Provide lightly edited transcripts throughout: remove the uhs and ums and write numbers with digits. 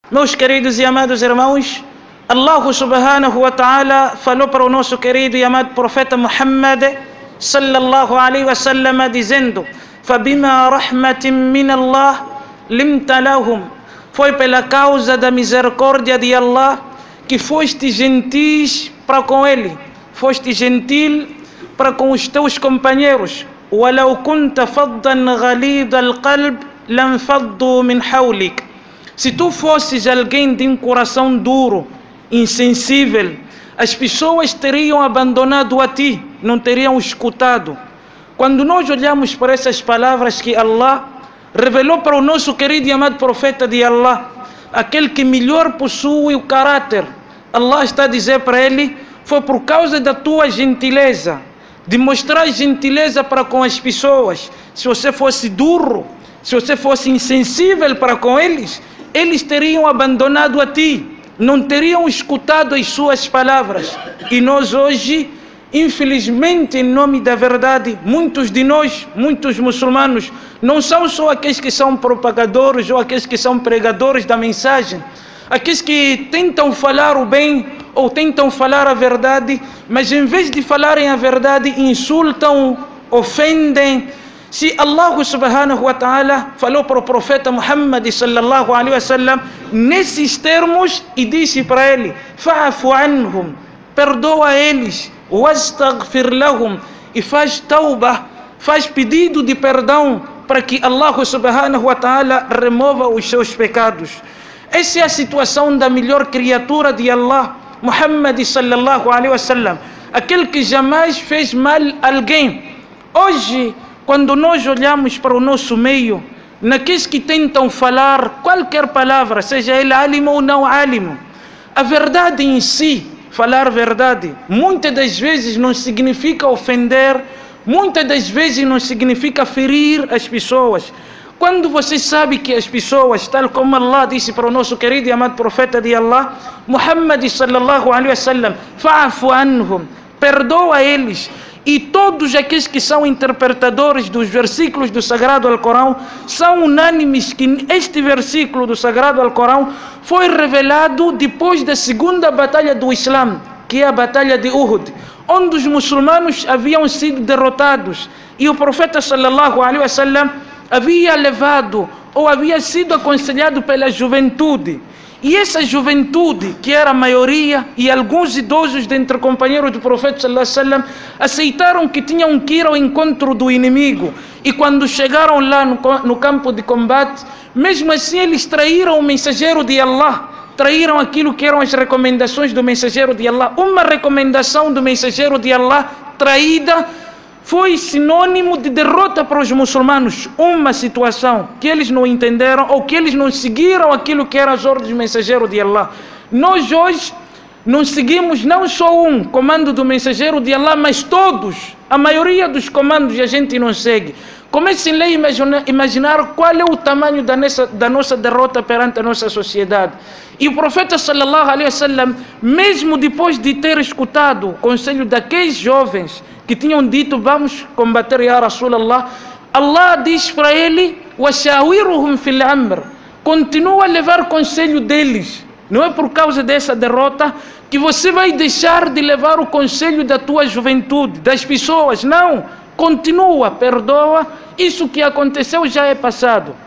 Meus queridos e amados irmãos, Allah subhanahu wa ta'ala falou para o nosso querido e amado profeta Muhammad sallallahu alaihi wasallam dizendo: "Fabima rahmatin min Allah limta lahum", foi pela causa da misericórdia de Allah que foste gentis para com ele, foste gentil para com os teus companheiros. "Walau kunta faddan ghalid al-qalb lam faddu min hawlik", se tu fosses alguém de um coração duro, insensível, as pessoas teriam abandonado a ti, não teriam escutado. Quando nós olhamos para essas palavras que Allah revelou para o nosso querido e amado profeta de Allah, aquele que melhor possui o caráter, Allah está a dizer para ele: foi por causa da tua gentileza, de mostrar gentileza para com as pessoas. Se você fosse duro, se você fosse insensível para com eles, eles teriam abandonado a ti, não teriam escutado as suas palavras. E nós hoje, infelizmente, em nome da verdade, muitos de nós, muitos muçulmanos, não são só aqueles que são propagadores ou aqueles que são pregadores da mensagem, aqueles que tentam falar o bem ou tentam falar a verdade, mas em vez de falarem a verdade, insultam, ofendem. Se Allah subhanahu wa ta'ala falou para o profeta Muhammad sallallahu alaihi wasallam nesses termos e disse para ele: "Fa'fu anhum", perdoa eles, "wastaghfir lahum", e faz tauba, faz pedido de perdão para que Allah subhanahu wa ta'ala remova os seus pecados. Essa é a situação da melhor criatura de Allah, Muhammad sallallahu alaihi wasallam, aquele que jamais fez mal a alguém. Hoje, quando nós olhamos para o nosso meio, naqueles que tentam falar qualquer palavra, seja ele álimo ou não álimo, a verdade em si, falar verdade, muitas das vezes não significa ofender, muitas das vezes não significa ferir as pessoas. Quando você sabe que as pessoas, tal como Allah disse para o nosso querido e amado profeta de Allah, Muhammad sallallahu alaihi wasallam, "Fa'fu anhum", perdoa eles. E todos aqueles que são interpretadores dos versículos do Sagrado Alcorão são unânimes que este versículo do Sagrado Alcorão foi revelado depois da segunda batalha do Islã, que é a batalha de Uhud, onde os muçulmanos haviam sido derrotados e o profeta sallallahu alaihi wasallam havia levado ou havia sido aconselhado pela juventude. E essa juventude, que era a maioria, e alguns idosos dentre companheiros do profeta sallallahu alaihi wasallam, aceitaram que tinham que ir ao encontro do inimigo. E quando chegaram lá no campo de combate, mesmo assim eles traíram o mensageiro de Allah, traíram aquilo que eram as recomendações do mensageiro de Allah. Uma recomendação do mensageiro de Allah traída foi sinônimo de derrota para os muçulmanos. Uma situação que eles não entenderam ou que eles não seguiram aquilo que eram as ordens do mensageiro de Allah. Nós hoje não seguimos não só um comando do mensageiro de Allah, mas todos, a maioria dos comandos a gente não segue. Comecem a imaginar qual é o tamanho da nossa derrota perante a nossa sociedade. E o profeta sallallahu alaihi wasallam, mesmo depois de ter escutado o conselho daqueles jovens que tinham dito: "Vamos combater ya Rasulallah", Allah diz para ele: "Washawiruhum fil amr", continua a levar conselho deles. Não é por causa dessa derrota que você vai deixar de levar o conselho da tua juventude, das pessoas. Não, continua, perdoa. Isso que aconteceu já é passado.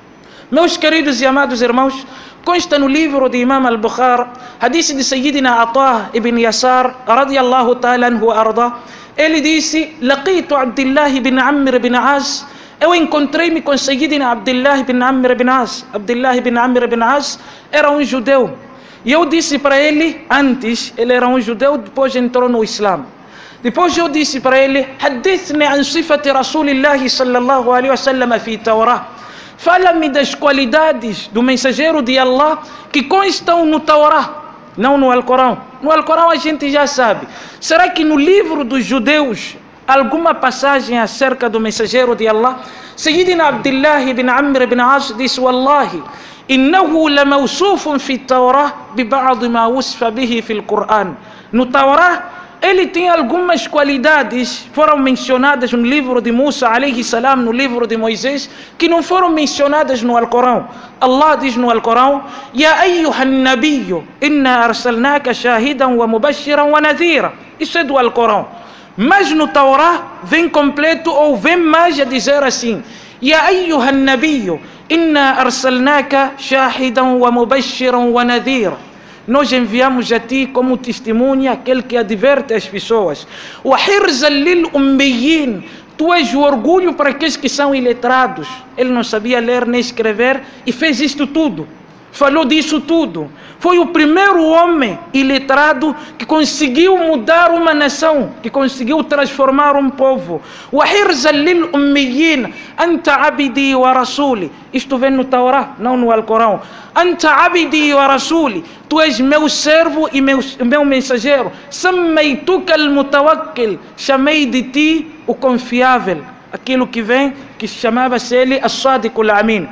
Meus queridos e amados irmãos, consta no livro de Imam al-Bukhari, hadith de Sayyidina Atah ibn Yasar radiyallahu ta'ala anhu arda. Ele disse: "Laqitu Abdullah ibn Amr ibn As", eu encontrei-me com Sayyidina Abdullah ibn Amr ibn As. Abdullah ibn Amr ibn As era um judeu. E eu disse para ele, antes ele era um judeu, depois entrou no Islã. Depois eu disse para ele: "Hadithni an sifati Rasulillah sallallahu alaihi wasallam fi Taurah", fala-me das qualidades do mensageiro de Allah que constam no Taurá, não no Alcorão. No Alcorão a gente já sabe. Será que no livro dos judeus alguma passagem acerca do mensageiro de Allah? Sayyidina Abdullah ibn Amr ibn As disse: "Wallahi, innahu lamawsufun fi Taurah bi ba'd ma wusfa bihi fi al-Qur'an". No Taurá ele tem algumas qualidades, foram mencionadas no livro de Musa, alayhi salam, no livro de Moisés, que não foram mencionadas no Alcorão. Allah diz no Alcorão: Ya ayyuhan nabiyyu, inna arsalnaka shahidan wa mubashiran wa nadhira. Isso é do Alcorão. Mas no Taurá vem completo ou vem mais a dizer assim: Ya ayyuhan nabiyyu, inna arsalnaka shahidan wa mubashiran wa nadhira. Nós enviamos a ti como testemunha aquele que adverte as pessoas. Wa hirzan lil ummiyin. Tu és o orgulho para aqueles que são iletrados. Ele não sabia ler nem escrever e fez isto tudo. Falou disso tudo. Foi o primeiro homem iletrado que conseguiu mudar uma nação, que conseguiu transformar um povo. وَحِرْزًا لِلْأُمِّيِّينَ أَنْتَ عَبِدِي وَرَسُولِي. Isto vem no Taurá, não no Alcorão. أَنْتَ عَبِدِي وَرَسُولِي. Tu és meu servo e meu mensageiro. سَمَّيْتُكَ الْمُتَوَكِّلِ. Chamei de ti o confiável. Aquilo que vem, que chamava-se ele الصادق الأمين.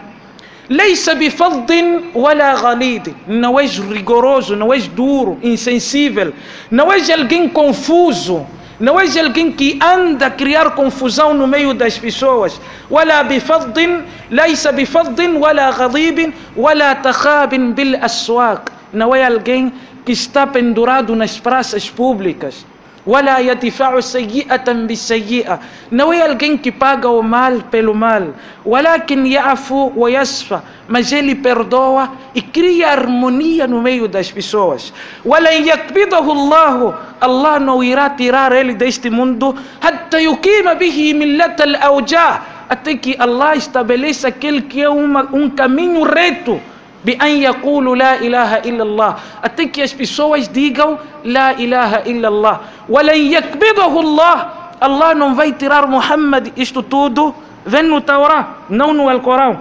ليس بفظ ولا غليظ. Não és rigoroso, não és duro, insensível. Não és alguém confuso. Não és alguém que anda a criar confusão no meio das pessoas. ولا بفظ ليس بفظ ولا غضيب ولا تخاب بالأسواق. Não é alguém que está pendurado nas praças públicas. ولا يدفع سيئة بالسيئة. Não é alguém que paga o mal pelo mal. ولكن يعفو ويصفى. Mas ele perdoa e cria harmonia no meio das pessoas. ولن يقبضه الله. Allah não irá tirar ele deste mundo. حتى يقيم به ملة الأوجاع. Até que Allah estabeleça aquele que é caminho reto. بأن يقولوا لا إله إلا الله. Até que as pessoas digam لا إله إلا الله. ولن يقبضه الله. Allah não vai tirar Muhammad. Isto tudo vem no Taurá, não no Alcorão.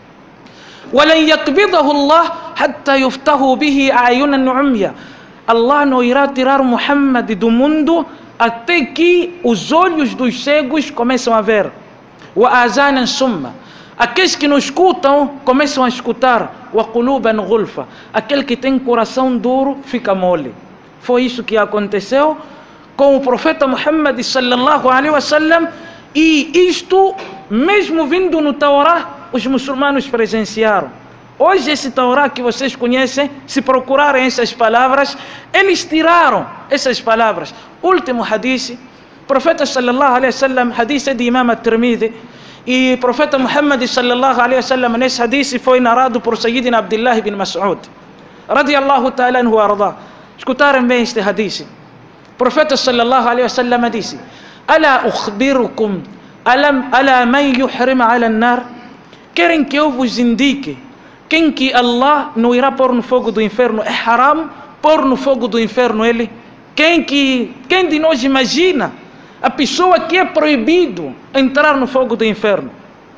ولن يقبضه الله حتى يفتح به أعين عميا. Allah não irá tirar Muhammad do mundo até que os olhos dos cegos começam a ver. وآذانا صما. Aqueles que não escutam começam a escutar. وقلوبا غلفا. Aquele que tem coração duro fica mole. Foi isso que aconteceu com o profeta Muhammad sallallahu alaihi wasallam, e isto mesmo vindo no Taurá os muçulmanos presenciaram. Hoje esse Taurá que vocês conhecem, se procurarem essas palavras, eles tiraram essas palavras. Último hadith, profeta sallallahu alaihi wasallam, hadith de Imam At-Tirmidhi. E o profeta Muhammad sallallahu alaihi wasallam nesse hadith foi narrado por Sayyidina Abdullah ibn Mas'ud radiyallahu ta'ala anhu arda. Escutaram bem este hadith. O profeta sallallahu alaihi wasallam disse: Ala ukhbirukum ala man yuhrim ala an-nar. Querem que eu vos indique quem que Allah não irá pôr no fogo do inferno? É haram pôr no fogo do inferno ele? Quem de nós imagina a pessoa que é proibido entrar no fogo do inferno?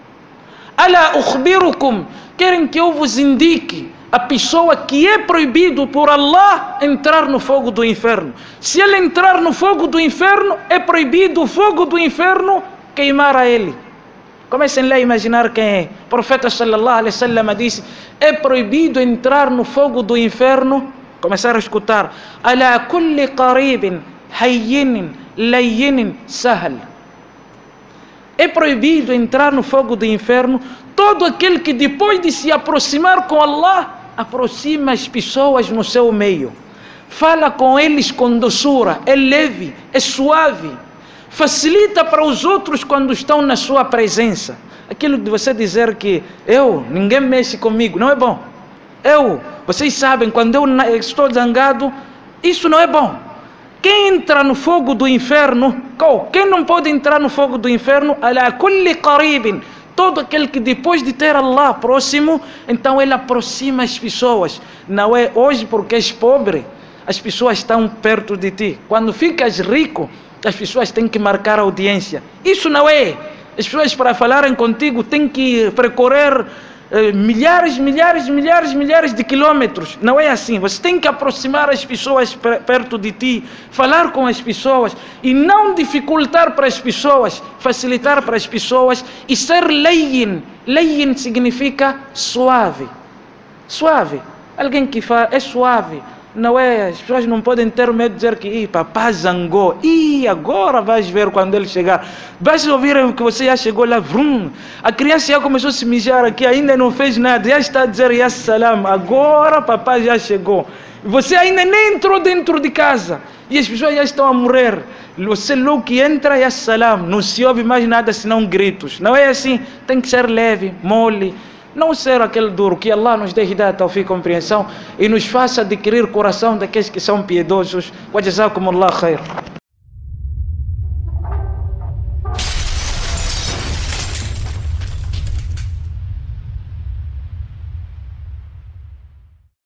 Ala ukhbirukum. Querem que eu vos indique a pessoa que é proibido por Allah entrar no fogo do inferno? Se ele entrar no fogo do inferno, é proibido o fogo do inferno queimar a ele. Comecem lá a imaginar quem é. O profeta sallallahu alaihi wasallam disse: é proibido entrar no fogo do inferno. Começaram a escutar: ala kulli qaribin hayyin layyin sahl. É proibido entrar no fogo do inferno todo aquele que depois de se aproximar com Allah, aproxima as pessoas no seu meio, fala com eles com doçura, é leve, é suave, facilita para os outros quando estão na sua presença. Aquilo de você dizer que ninguém mexe comigo, não é bom. Vocês sabem, quando eu estou zangado, isso não é bom. Quem entra no fogo do inferno, quem não pode entrar no fogo do inferno? Ala kulli qaribin. Todo aquele que depois de ter Allah próximo, então ele aproxima as pessoas. Não é hoje porque és pobre, as pessoas estão perto de ti. Quando ficas rico, as pessoas têm que marcar audiência. Isso não é. As pessoas para falarem contigo têm que percorrer milhares de quilômetros. Não é assim. Você tem que aproximar as pessoas perto de ti, falar com as pessoas e não dificultar para as pessoas, facilitar para as pessoas e ser layyin. Layyin significa suave. Suave. Alguém que fala é suave. Não é, as pessoas não podem ter medo de dizer que papai zangou. Agora vais ver quando ele chegar. Basta ouvir que você já chegou lá, vrum. A criança já começou a se mijar aqui, ainda não fez nada, já está a dizer ya salam. Agora papai já chegou. Você ainda nem entrou dentro de casa e as pessoas já estão a morrer. Você logo que entra, ya salam. Não se ouve mais nada senão gritos. Não é assim, tem que ser leve, mole. Não ser aquele duro, que Allah nos dê hidayah, tawfiq, compreensão e nos faça adquirir coração daqueles que são piedosos. Wa jazakumullah khair.